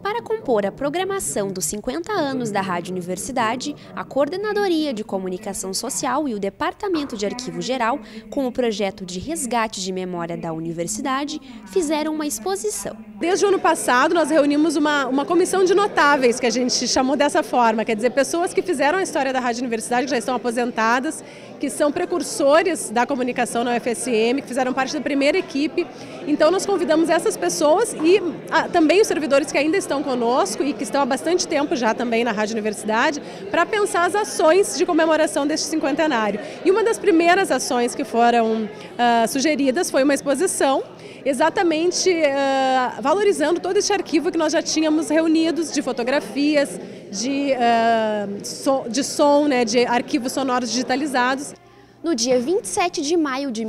Para compor a programação dos 50 anos da Rádio Universidade, a Coordenadoria de Comunicação Social e o Departamento de Arquivo Geral, com o projeto de resgate de memória da Universidade, fizeram uma exposição. Desde o ano passado, nós reunimos uma comissão de notáveis, que a gente chamou dessa forma, quer dizer, pessoas que fizeram a história da Rádio Universidade, que já estão aposentadas, que são precursores da comunicação na UFSM, que fizeram parte da primeira equipe. Então nós convidamos essas pessoas e também os servidores que ainda estão conosco e que estão há bastante tempo já também na Rádio Universidade, para pensar as ações de comemoração deste cinquentenário. E uma das primeiras ações que foram sugeridas foi uma exposição, exatamente valorizando todo esse arquivo que nós já tínhamos reunidos de fotografias, de som, né, de arquivos sonoros digitalizados. No dia 27 de maio de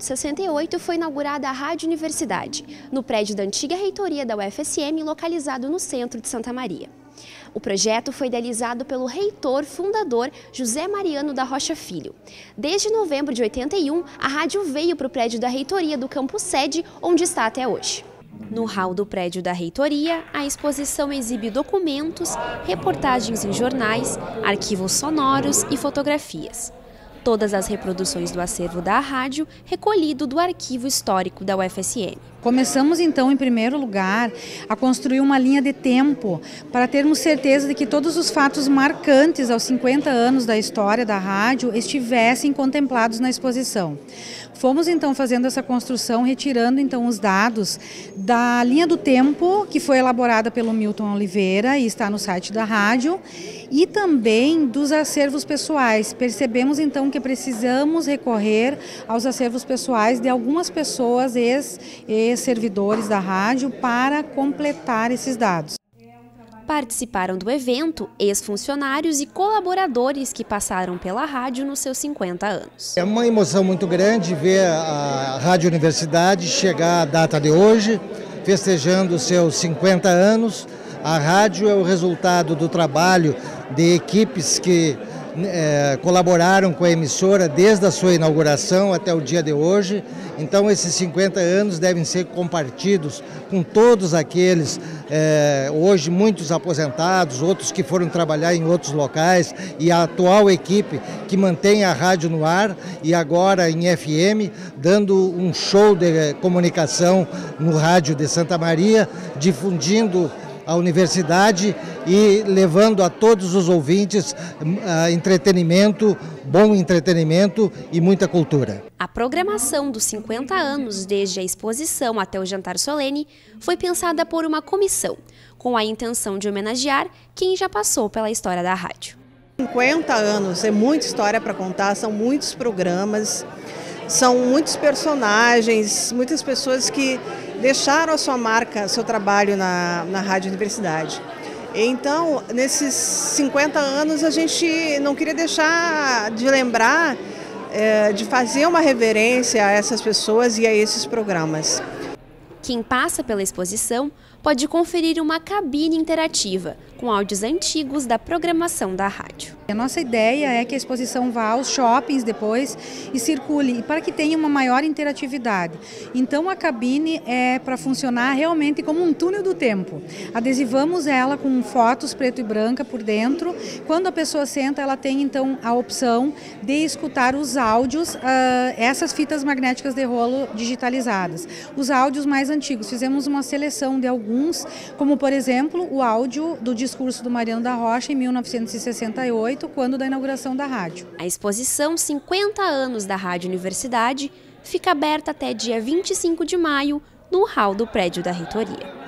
1968 foi inaugurada a Rádio Universidade, no prédio da antiga reitoria da UFSM, localizado no centro de Santa Maria. O projeto foi idealizado pelo reitor fundador José Mariano da Rocha Filho. Desde novembro de 81, a rádio veio para o prédio da reitoria do campus sede, onde está até hoje. No hall do prédio da reitoria, a exposição exibe documentos, reportagens em jornais, arquivos sonoros e fotografias. Todas as reproduções do acervo da rádio, recolhido do arquivo histórico da UFSM. Começamos então, em primeiro lugar, a construir uma linha de tempo para termos certeza de que todos os fatos marcantes aos 50 anos da história da rádio estivessem contemplados na exposição. Fomos então fazendo essa construção, retirando então os dados da linha do tempo, que foi elaborada pelo Milton Oliveira e está no site da rádio, e também dos acervos pessoais. Percebemos então que precisamos recorrer aos acervos pessoais de algumas pessoas, ex-servidores da rádio, para completar esses dados. Participaram do evento ex-funcionários e colaboradores que passaram pela rádio nos seus 50 anos. É uma emoção muito grande ver a Rádio Universidade chegar à data de hoje, festejando os seus 50 anos. A rádio é o resultado do trabalho de equipes que colaboraram com a emissora desde a sua inauguração até o dia de hoje. Então esses 50 anos devem ser compartidos com todos aqueles, hoje muitos aposentados, outros que foram trabalhar em outros locais, e a atual equipe que mantém a rádio no ar e agora em FM, dando um show de comunicação no rádio de Santa Maria, difundindo a universidade e levando a todos os ouvintes entretenimento, bom entretenimento e muita cultura. A programação dos 50 anos, desde a exposição até o jantar solene, foi pensada por uma comissão, com a intenção de homenagear quem já passou pela história da rádio. 50 anos é muita história para contar, são muitos programas, são muitos personagens, muitas pessoas que deixaram a sua marca, seu trabalho na Rádio Universidade. Então, nesses 50 anos, a gente não queria deixar de lembrar, de fazer uma reverência a essas pessoas e a esses programas. Quem passa pela exposição pode conferir uma cabine interativa com áudios antigos da programação da rádio. A nossa ideia é que a exposição vá aos shoppings depois e circule, para que tenha uma maior interatividade. Então a cabine é para funcionar realmente como um túnel do tempo. Adesivamos ela com fotos preto e branca por dentro. Quando a pessoa senta, ela tem então a opção de escutar os áudios, essas fitas magnéticas de rolo digitalizadas. Os áudios mais antigos, fizemos uma seleção de alguns, como por exemplo o áudio do discurso do Mariano da Rocha em 1968, quando da inauguração da rádio. A exposição 50 anos da Rádio Universidade fica aberta até dia 25 de maio no hall do prédio da reitoria.